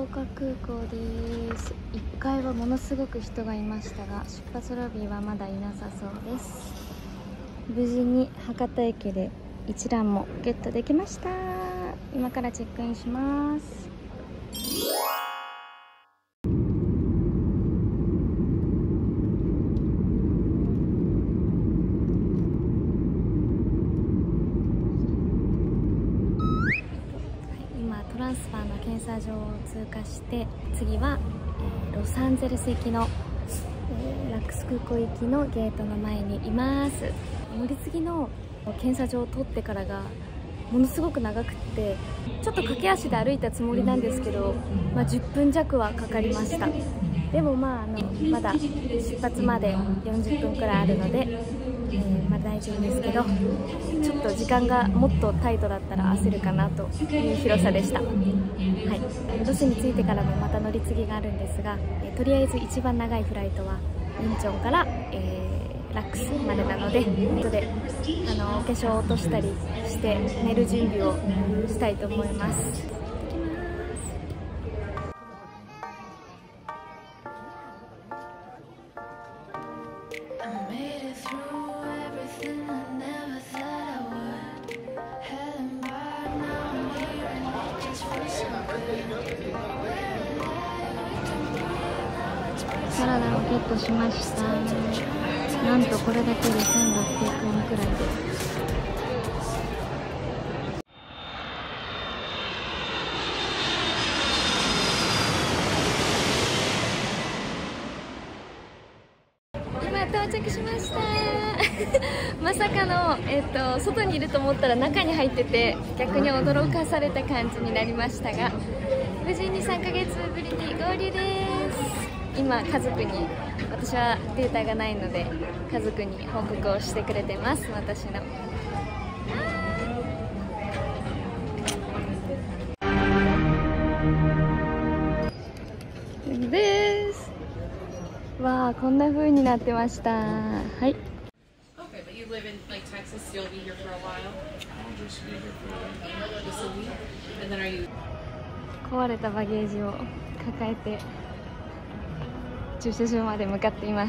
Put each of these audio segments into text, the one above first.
岡空港です。1階はものすごく人がいましたが、出発ロビーはまだいなさそうです。無事に博多駅で一覧もゲットできました。今からチェックインします。今トランスファーの検査場を通過して、次は、ロサンゼルス行きの、ラックス空港行きのゲートの前にいます。乗り継ぎの検査場を通ってからがものすごく長くって、ちょっと駆け足で歩いたつもりなんですけど、10分弱はかかりました。でもまだ出発まで40分くらいあるので、まだ大丈夫ですけど、ちょっと時間がもっとタイトだったら焦るかなという広さでした。はい、ロスに着いてからもまた乗り継ぎがあるんですが、とりあえず一番長いフライトはインチョンから、ラックスまでなので、後でお化粧を落としたりして寝る準備をしたいと思います。サラダをゲットしました。なんとこれだけで1600円くらいです。今到着しました。まさかの、外にいると思ったら中に入ってて、逆に驚かされた感じになりましたが、無事に3ヶ月ぶりに合流です。今家族に、私はデータがないので家族に報告をしてくれてます。私のです。わあ、こんな風になってました。はい。壊れたバゲージを抱えて駐車場まで向かっています。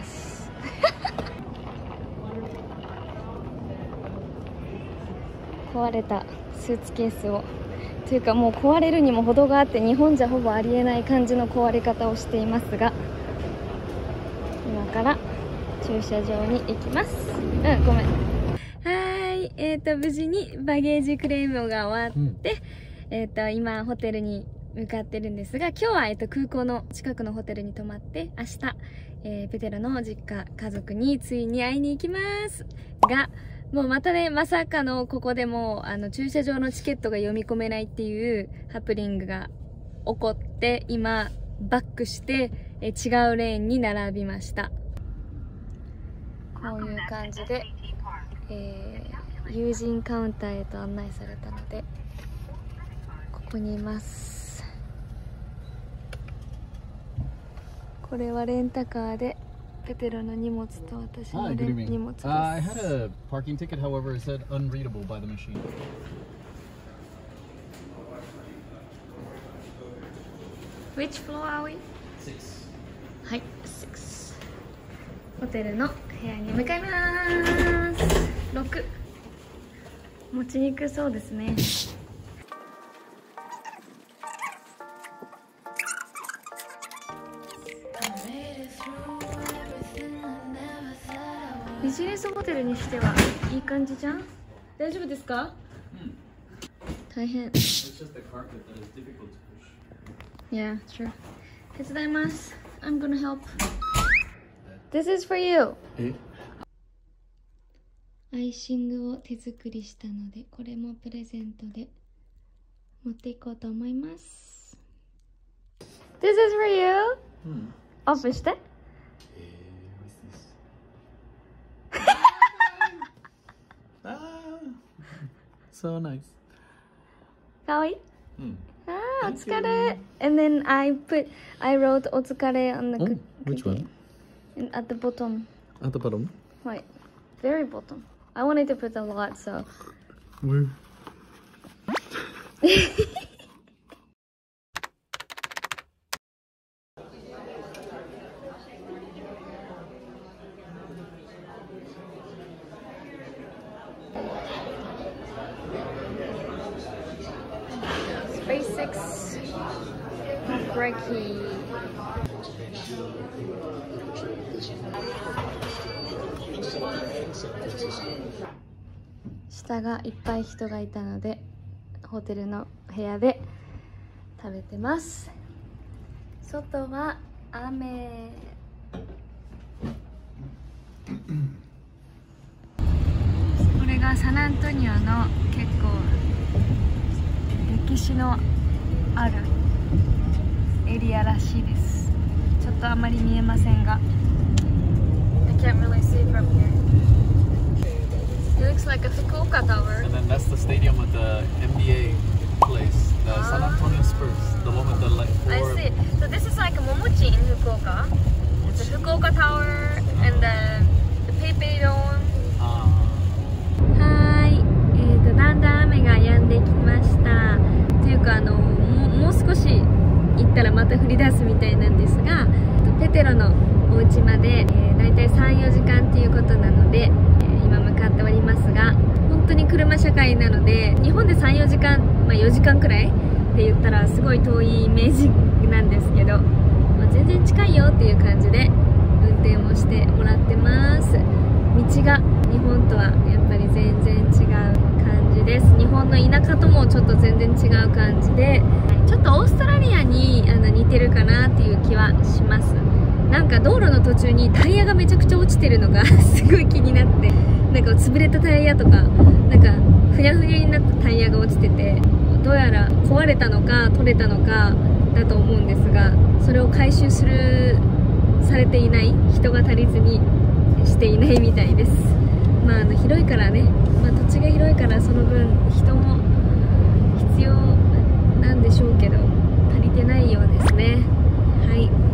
壊れたスーツケースを、というかもう壊れるにも程があって、日本じゃほぼありえない感じの壊れ方をしていますが、今から駐車場に行きます。ごめん。はい、無事にバゲージクレームが終わって、今ホテルに向かってるんですが、今日は、空港の近くのホテルに泊まって、明日、ペテロの実家家族についに会いに行きますが、もうまたね、まさかのここでも駐車場のチケットが読み込めないっていうハプニングが起こって、今バックして、違うレーンに並びました。こういう感じで、友人カウンターへと案内されたので、ここにいます。これはレンタカーでペテロの荷物と私の荷物です。 I had a parking ticket, however, it said unreadable by the machine. Which floor are we? 6. はい、6。ホテルの部屋に向かいます。6。持ちにくそうですね。ビジネスホテルにしてはいい感じじゃん。大丈夫ですか？大変。Yeah, sure. 手伝います。I'm gonna help. This is for you. アイシングを手作りしたので、これもプレゼントで持っていこうと思います。This is for you. オープンして。 So nice. かわいい。お疲れ。And then I wrote お疲れ on the cookie. Which one? At the bottom. At the bottom? Right. Very bottom. I wanted to put a lot, so. Where? Turkey. 下がいっぱい人がいたのでホテルの部屋で食べてます。外は雨。これがサンアントニオの結構歴史のあるエリアらしいです。ちょっとあまり見えませんが I can't really see from here. It looks like a Fukuoka tower. And then that's the stadium with the NBA place, the San Antonio Spurs, the one with the like I four. see. So this is like Momochi in Fukuoka. It's the Fukuoka Tower and the PayPay Dome. はい、だんだん雨が止んできました。というかもう少し行ったらまた降り出すみたいなんですが、ペテロのお家まで、だいたい 3,4 時間っていうことなので、今向かっておりますが、本当に車社会なので、日本で 3,4 時間、4時間くらいって言ったらすごい遠いイメージなんですけど、全然近いよっていう感じで運転をしてもらってます。道が日本とはやっぱり全然違う感じです。日本の田舎ともちょっと全然違う感じで、ちょっとオーストラリアに似てるかなっていう気はします。なんか道路の途中にタイヤがめちゃくちゃ落ちてるのがすごい気になって、なんか潰れたタイヤとか、なんかふにゃふにゃになったタイヤが落ちてて、どうやら壊れたのか取れたのかだと思うんですが、それを回収されていない、人が足りずにしていないみたいです。広いからね、土地が広いからその分人も必要なんでしょうけど、足りてないようですね。はい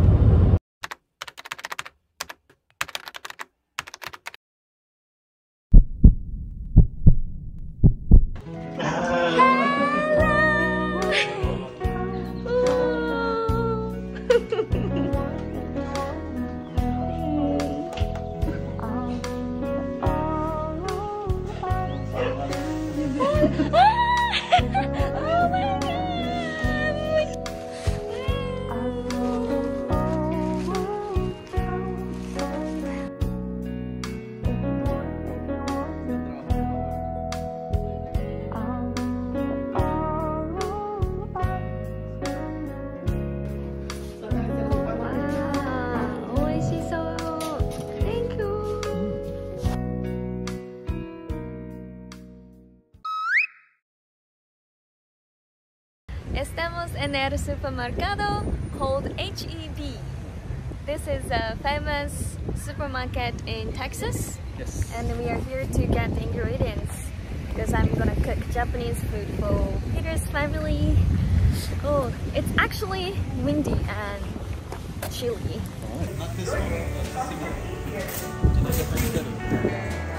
。Estamos en el supermercado called HEB. This is a famous supermarket in Texas. Yes. And we are here to get ingredients because I'm gonna cook Japanese food for Peter's family. Oh, it's actually windy and chilly. Not this one. In a different city.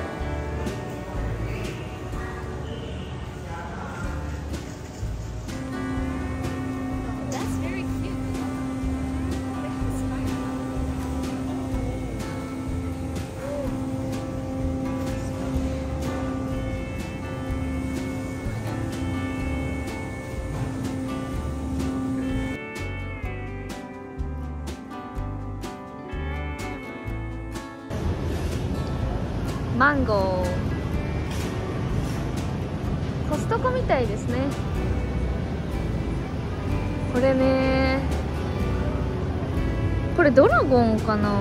マンゴー、コストコみたいですね。これね、これドラゴンかな、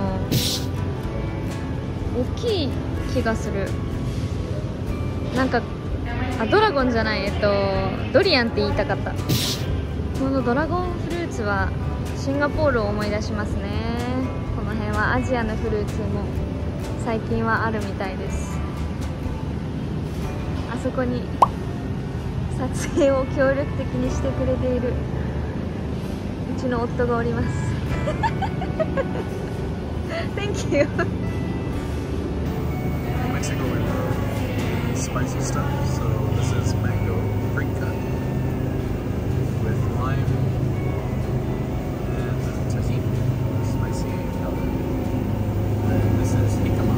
大きい気がする。なんかドラゴンじゃない、ドリアンって言いたかった。このドラゴンフルーツはシンガポールを思い出しますね。この辺はアジアのフルーツも最近はあるみたいです。あそこに撮影を協力的にしてくれているうちの夫がおります。Thank you. Mexico with spicy stuff. So this is mango frita with lime and tahini, spicy powder. And this is jicama.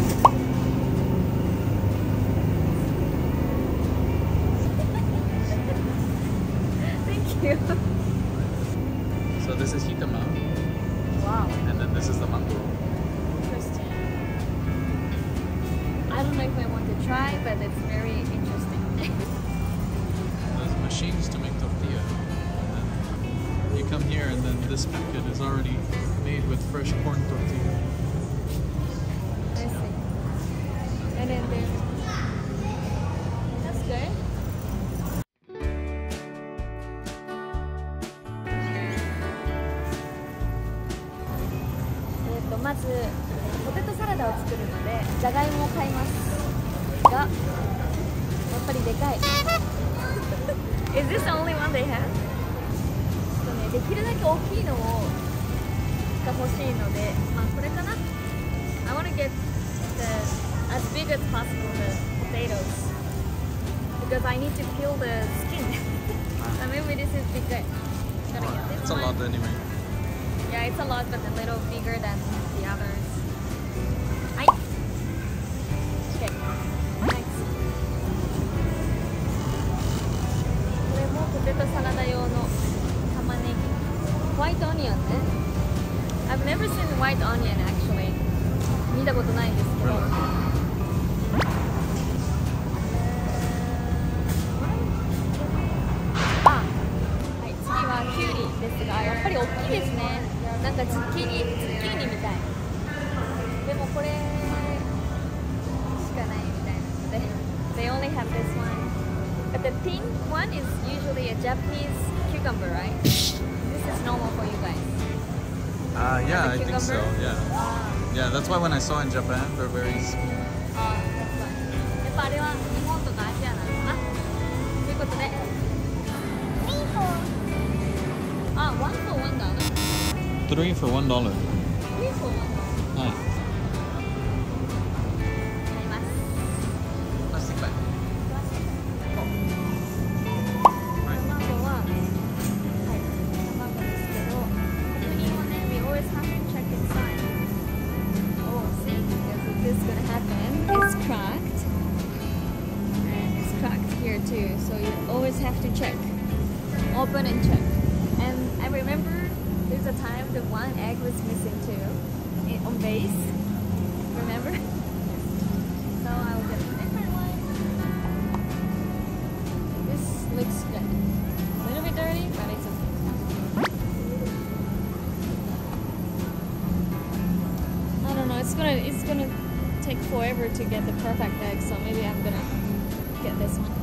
Thank you. So this is jicama. try, but it's very interesting. There's machines to make tortilla. And then you come here and then this packet is already made with fresh corn tortilla. I see. And then that's good. まずポテトサラダを作るのでじゃがいもを買いますが、やっぱりでかい。Is this the only one they have? できるだけ大きいのが欲しいので、まあこれかな。I want to get as big as possible the potatoes because I need to peel the skin. So maybe this is bigger. Gonna get this It's a one. lot anyway. Yeah, it's a lot, but a little bigger than the others. Hi. Okay. Thanks. これもポテトサラダ用の玉ねぎ。White onion ね。I've never seen white onion actually. 見たことないんですけど。あ、はい、次はキュウリですが、やっぱり大きいですね。なんかズッキーニみたい。でもこれしかないみたいなので、they only have this one. But the pink one is usually a Japanese cucumber, right? This is normal for you guys. Yeah, The I think so. cucumber? Yeah. Yeah, that's why when I saw in Japan, they're very small. That's why. やっぱあれは日本とかアジアなのかな。ということで、1 for $1. 3 for $1. 3 for $1. はい。 買います。 Plastic bag. 卵は、はい、卵ですけど、確認はね、we always have to check inside. Oh, see, because if this is gonna happen, it's cracked. And it's cracked here too, so you always have to check. Open and check. And I remember there's a time that one egg was missing too, on base. Remember? So I will get a different one. This looks good. A little bit dirty, but it's okay. I don't know. It's gonna take forever to get the perfect egg, so maybe I'm gonna get this one.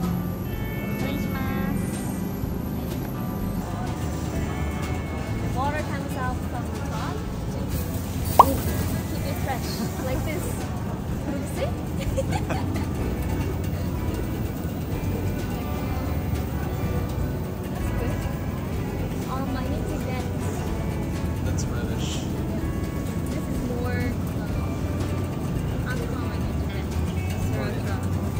Water comes out from the top to keep it fresh, like this. See? That's good. I need to get. That's radish. This is more uncommon in Japan. Sriracha.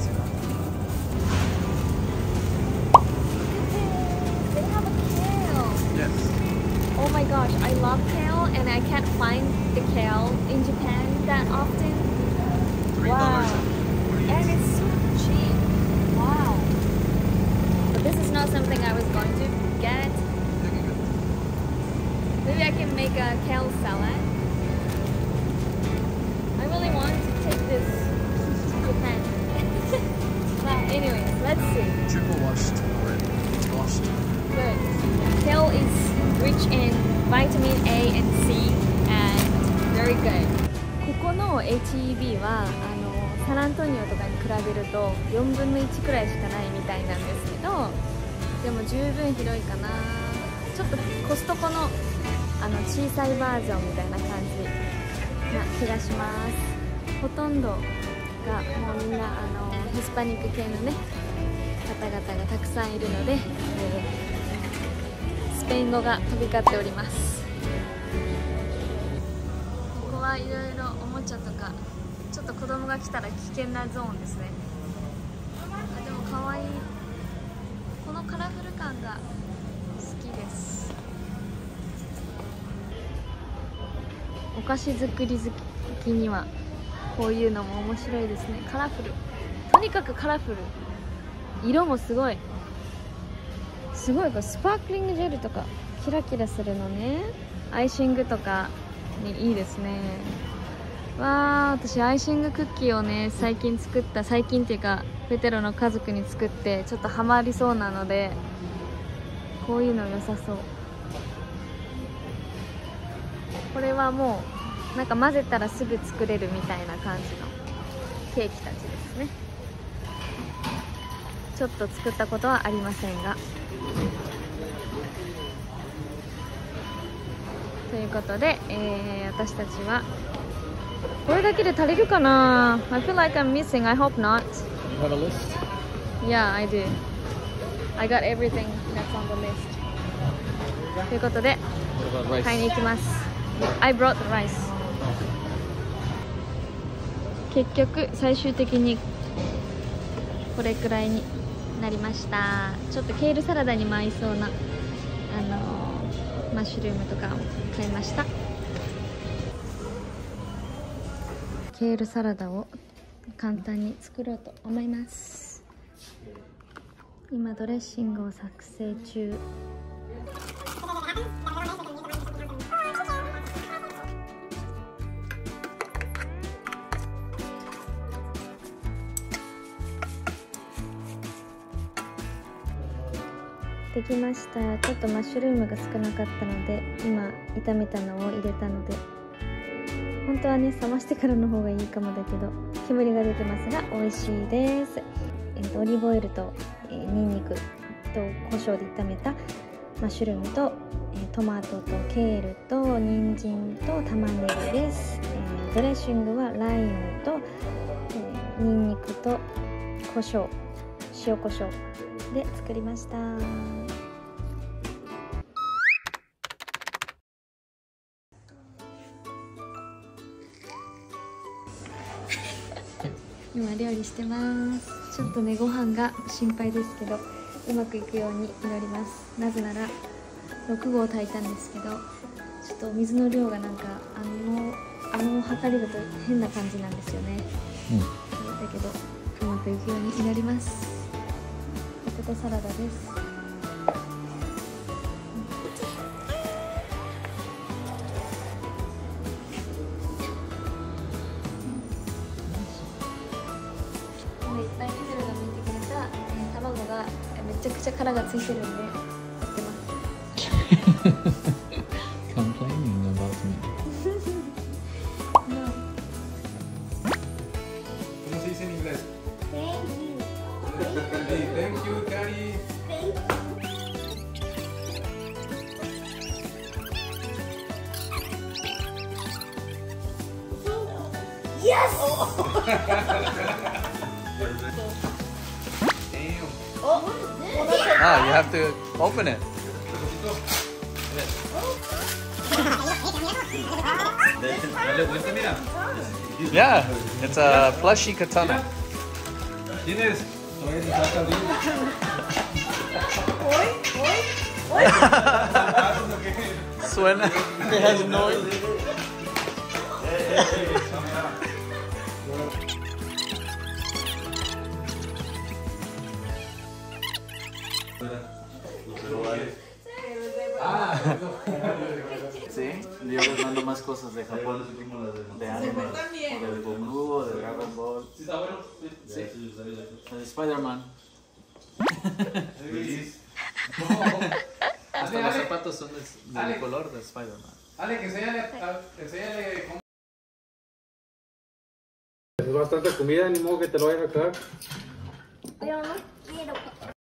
They have a kale. Yes. Oh my gosh, I love kale and I can't find the kale in Japan that often. $3. Wow. And it's so cheap. Wow. But this is not something I was going to get. Maybe I can make a kale salad. I really want to take this to Japan. But anyways, let's see. Triple washed already. It's washed. Good. Kale is rich in vitamin A and C and very good. ここの HEB はサンアントニオとかに比べると4分の1くらいしかないみたいなんですけど、でも十分広いかな。ちょっとコストコの小さいバージョンみたいな感じな気がします。ほとんどがもうみんなヒスパニック系のね方々がたくさんいるので、スペイン語が飛び交っております。ここはいろいろおもちゃとか、ちょっと子供が来たら危険なゾーンですね。あ、でもかわいい。このカラフル感が好きです。お菓子作り好きにはこういうのも面白いですね。カラフル、とにかくカラフル。色もすごいすごい。これスパークリングジェルとかキラキラするのね。アイシングとかにいいですね。 わー、私アイシングクッキーをね最近っていうかペテロの家族に作ってちょっとハマりそうなので、こういうの良さそう。これはもうなんか混ぜたらすぐ作れるみたいな感じのケーキたちですね。ちょっと作ったことはありませんが、ということで、私たちはこれだけで足りるかな。 I feel like I'm missing. I hope not. You have a list? Yeah, I do. I got everything that's on the list. ということで What about rice? 買いに行きます。I brought the rice. 結局最終的にこれくらいになりました。ちょっとケールサラダにも合いそうなマッシュルームとかを買いました。ケールサラダを簡単に作ろうと思います。今ドレッシングを作成中。できました。ちょっとマッシュルームが少なかったので今炒めたのを入れたので、本当はね冷ましてからの方がいいかもだけど煙が出てますが美味しいです。オリーブオイルと、ニンニクと胡椒で炒めたマッシュルームと、トマトとケールと人参と玉ねぎです。ドレッシングはライムと、ニンニクと胡椒、塩胡椒で作りました。今料理してます。ちょっとねご飯が心配ですけどうまくいくように祈ります。なぜなら6合炊いたんですけど、ちょっとお水の量がなんか測りだと変な感じなんですよね。だけどうまくいくように祈ります。ポテトサラダです。いっぱいペテロが剥いてくれた、卵がめちゃくちゃ殻がついてるんでやってます。 Complaining about me. No. ¿Cómo se dice en inglés? Thank you. Thank you, Cari. Yes! Damn. Oh, what is this? Ah, you have to open it. Dale vuelta, mira. Yeah, it's a plushy katana. ¿Tienes? Todavía se trata de Suena. It has noise. Sí, yo les mando más cosas de Japón, de anime, o del Goku, o de Dragon Ball. Sí, de Spider-Man. Hasta los zapatos son del color de Spider-Man. Ale, que enséñale cómo. Es bastante comida, ni modo que te lo vayas a acabar. Pero no quiero.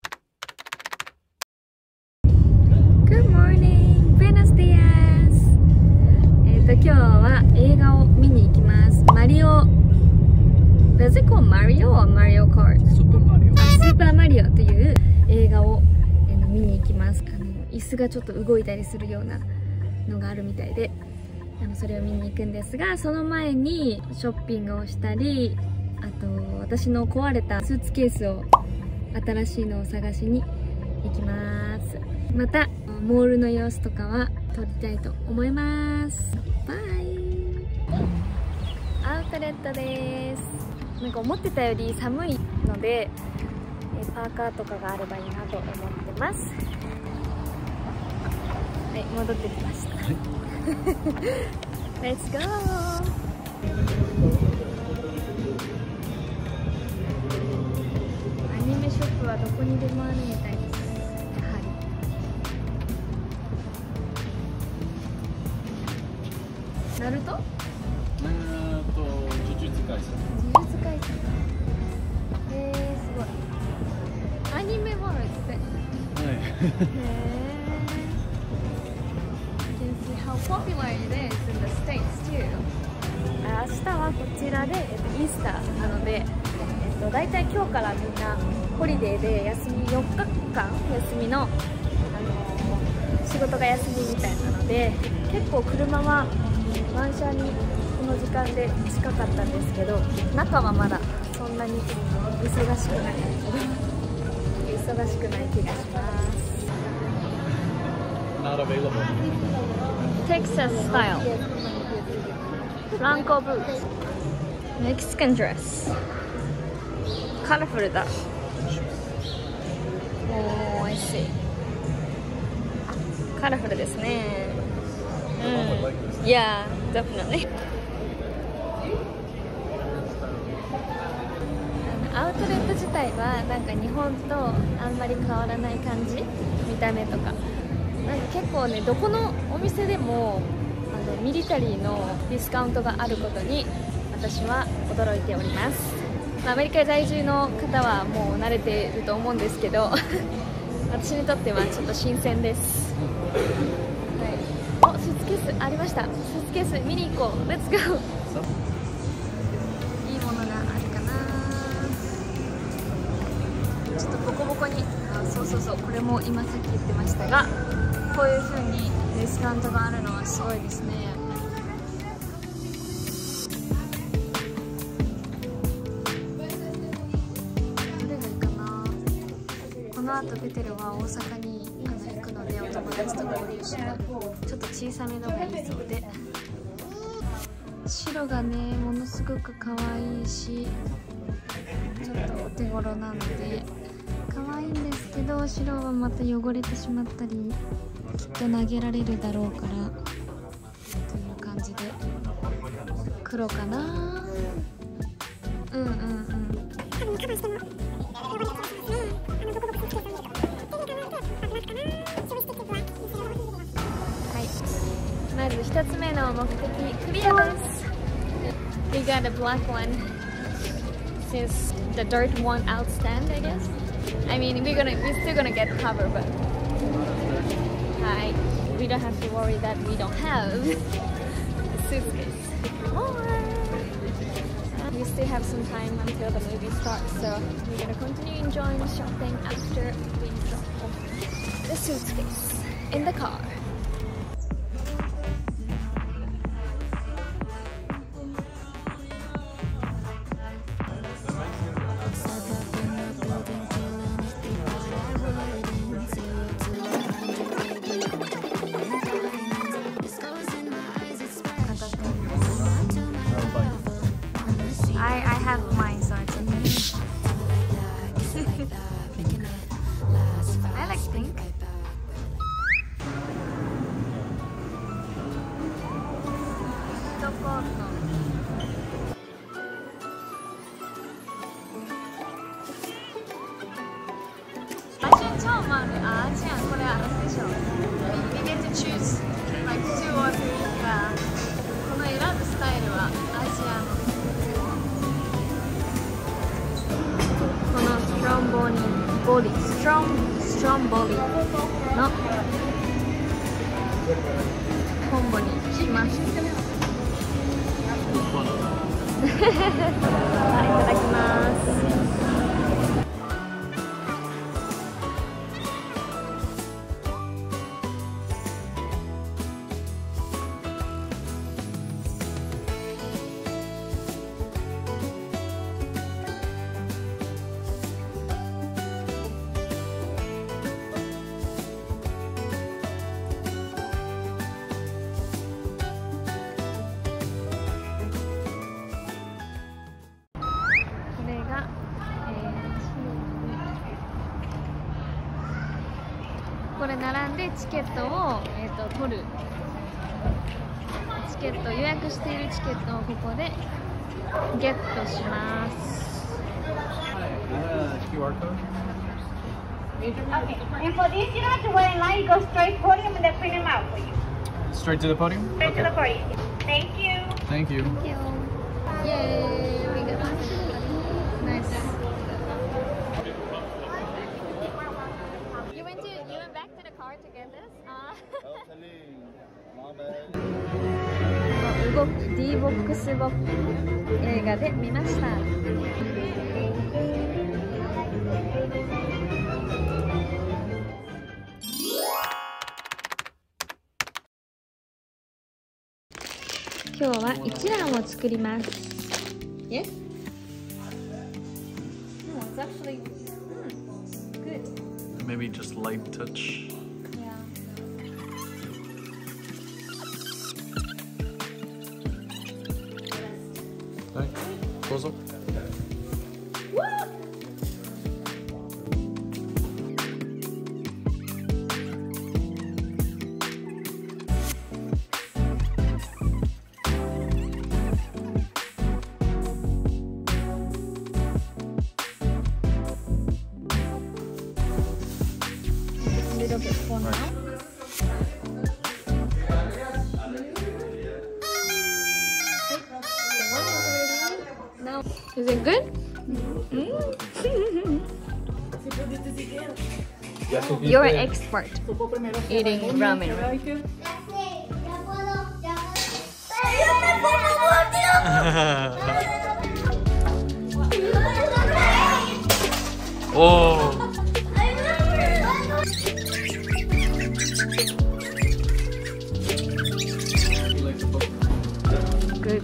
Good morning! Buenos días! 今日は映画を見に行きます。マリオ Does it call Mario or Mario Kart? Super Mario. スーパーマリオという映画を見に行きます。椅子がちょっと動いたりするようなのがあるみたいで、それを見に行くんですが、その前にショッピングをしたり、あと私の壊れたスーツケースを新しいのを探しに行きます。またモールの様子とかは撮りたいと思います。バイ。アウトレットです。なんか思ってたより寒いのでパーカーとかがあればいいなと思ってます。はい、戻ってきました。Let's go! はどこにでもあるみたいです。やはりナルト？ 呪術廻戦。 呪術廻戦。すごい。アニメもあるって。 はい。 You can see how popular it is in the States too. 明日はこちらで、イースターなので、だいたい今日からみんなホリデーで休み4日間休みの、仕事が休みみたいなので、結構車は満車にこの時間で近かったんですけど、中はまだそんなに忙しくない忙しくない気がします。 Not available. Texas style Blanco boots Mexican dress カラフルだ。おー、おいしい。カラフルですね。Yeah, definitely. アウトレット自体はなんか日本とあんまり変わらない感じ、見た目とか。なんか結構ね、どこのお店でもミリタリーのディスカウントがあることに私は驚いております。アメリカ在住の方はもう慣れていると思うんですけど私にとってはちょっと新鮮です。はい、お、スーツケースありました。スーツケース見に行こう。レッツゴー。いいものがあるかな。ちょっとボコボコに、そうこれも今さっき言ってましたが、こういう風にディスカウントがあるのはすごいですね。どれがいいかな。この後ベテルは大阪に行くので、お友達と合流します。ちょっと小さめのがいいそうで、白がねものすごく可愛いし、ちょっとお手頃なので可愛いんですけど、白はまた汚れてしまったりきっと投げられるだろうからという感じで、黒かな。はい、まず1つ目の目的クリアです。 We got a black one since the dirt won't outstand, I guess. I mean, we're still gonna get cover, but we don't have to worry that we don't have a suitcase. We still have some time until the movie starts, so we're gonna continue enjoying the shopping after we drop off the suitcase in the car. I have mine, so it's okay. I like pink. We get to choose like 2 or 3. この選ぶスタイルはアジアの。このストロンボリーボディ、ストロンボディのコンボにします。いただきます。これ並んでチケットを、取る。チケット予約しているチケットをここでゲットします。 QR code. Okay, and for this, you don't have to wait in line. You go straight podium and they print them out for you. Straight to the podium? Straight to the podium. Thank you. Thank you. Yay! We got nice. You went back to the car to get this?動く D ボックスボ映画で見ました。今日は一覧を作ります。Yes? No, it's actually good. Maybe just light touch. Yeah. Right. Close up. A little bit for now. Now, is it good? You're an expert eating ramen. Oh. Good.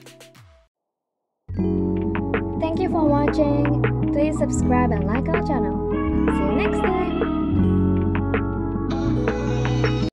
Thank you for watching. Please subscribe and like our channel.